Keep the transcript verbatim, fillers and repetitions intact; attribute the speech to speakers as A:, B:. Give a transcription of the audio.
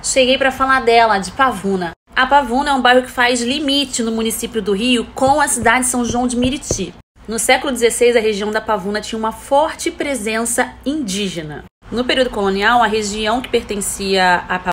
A: Cheguei para falar dela, de Pavuna. A Pavuna é um bairro que faz limite no município do Rio com a cidade de São João de Meriti. No século dezesseis, a região da Pavuna tinha uma forte presença indígena. No período colonial, a região que pertencia a